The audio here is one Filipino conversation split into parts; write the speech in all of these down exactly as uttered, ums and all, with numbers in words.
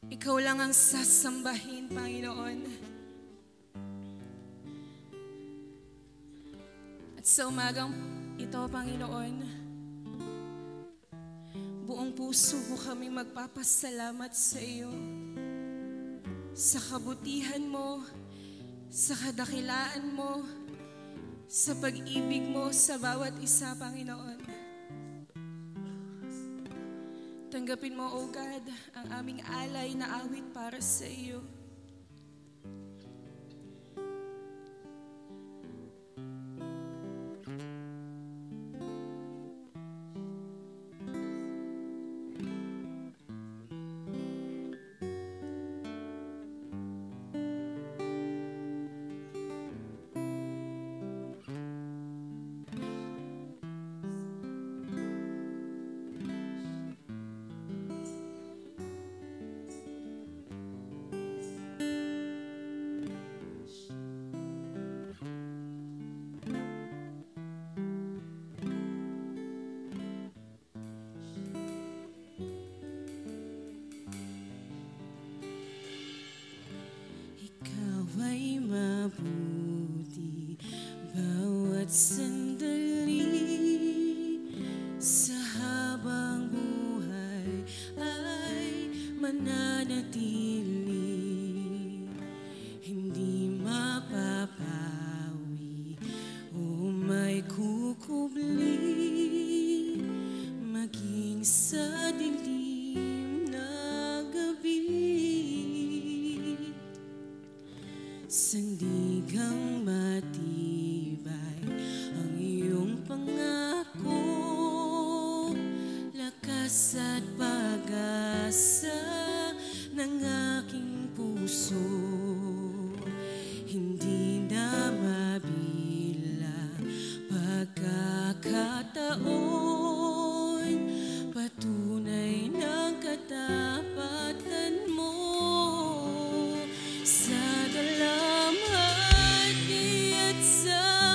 Ikaw lang ang sasambahin, Panginoon. At sa umagang ito, Panginoon, buong puso ko kami magpapasalamat sa iyo sa kabutihan mo, sa kadakilaan mo, sa pag-ibig mo sa bawat isa, Panginoon. Tanggapin mo, O God, ang aming alay na awit para sa iyo. Ay mabuti bawat sandali sa habang buhay ay mananatili, hindi mapapawi o may kukubli maging sa dilim na gabi. Sandigang matibay ang iyong pangako, lakas at pag-asa ng aking puso. Hindi na mabilang pagkakataon, patunay ng katapatan mo. Sa dalamhati at sa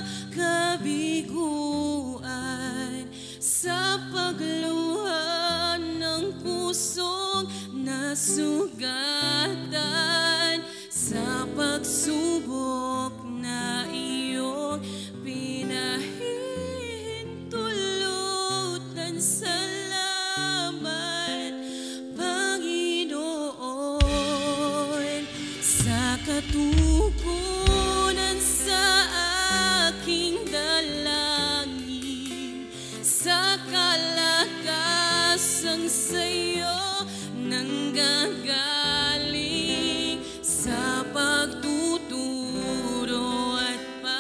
kabiguan, sa pagluha ng pusong nasugatan, sa pagsubok na iyong pinahihintulutan. Salamat, Panginoon, sa katugunan sa aking dalangin, sa kalakasang sa'yo nanggagaling, sa pagtuturo at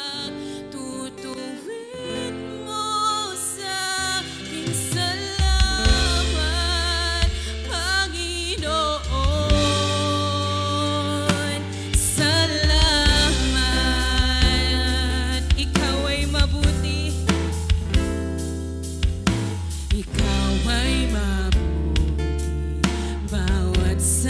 pagtutuwid mo sa aking. Salamat, Panginoon. Salamat, ikaw ay mabuti. Ikaw ay mabuti bawat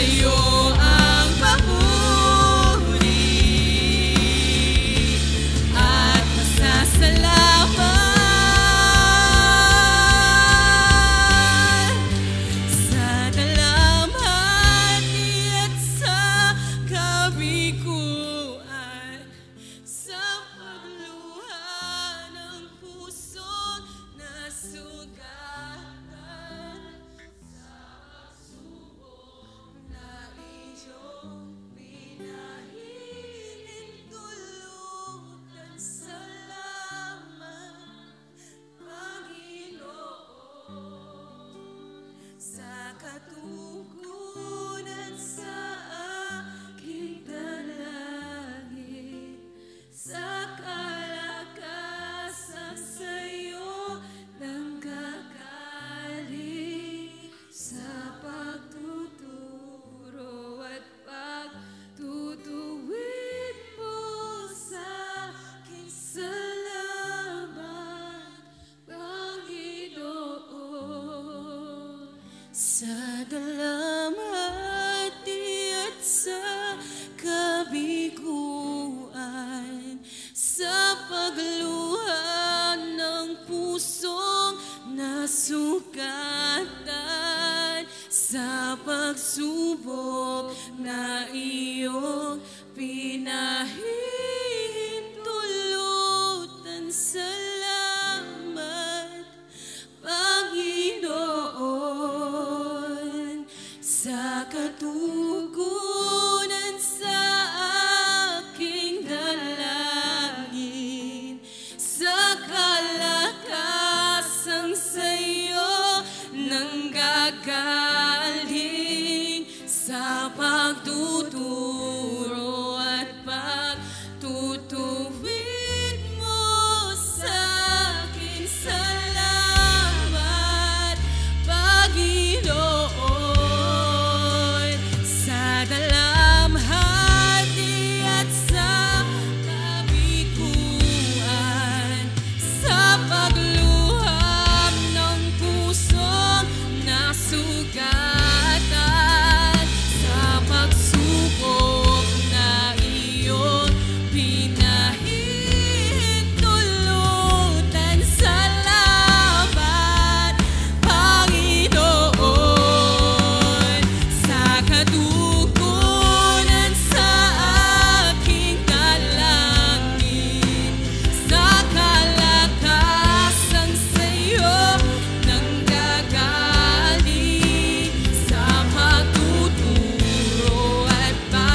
sa'yo ang papuri at pasasalamat sa dalamhati at sa kabiguan, sa pagluha ng pusong nasugatan, sa pagsubok na iyong pinahintulutan. Salamat, Panginoon, sa katugunan sa aking dalangin, sa kalakasan sa'yo nanggagaling, sa pagtuturo at pagtutuwid mo sa akin. Salamat, Panginoon, sa dalamhati at sa kabiguan, sa pagluha ng pusong nasugatan, sa pagsubok na iyong pinahintulutan. Salamat, Panginoon, sa katugunan sa aking dalangin, sa kalakasang sa'yo nanggagaling, sa pagtuturo at pagtutuwid mo sa akin. Salamat, Panginoon, sa dalamhati at sa kabiguan, sa pagluham ng pusong nasugatan, sa pagsubok na iyong pinahintulutan. Salamat, Panginoon, sa katugunan sa aking dalangin, sa kalakasan sa'yo nanggagaling, sa pagtuturo at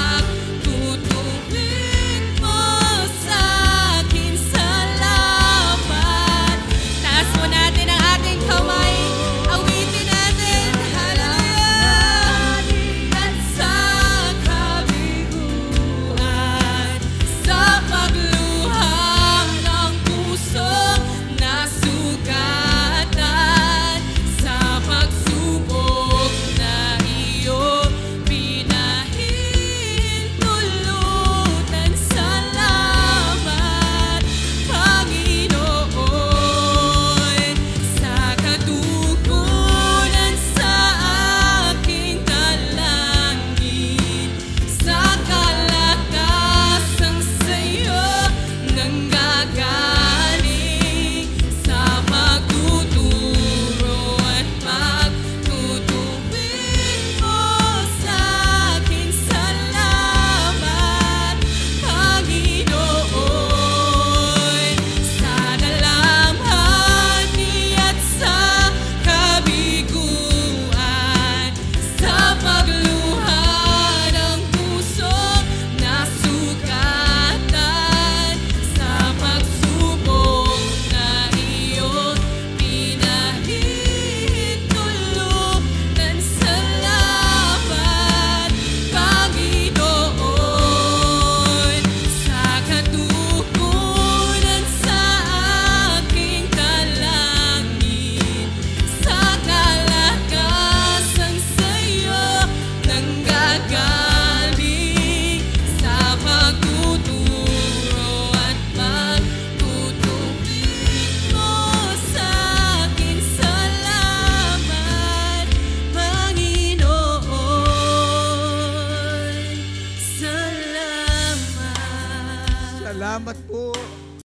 pagtutuwid mo sa akin. Salamat. Taas mo natin ang ating kamay, awitin natin, hallelujah, at sa Salamat po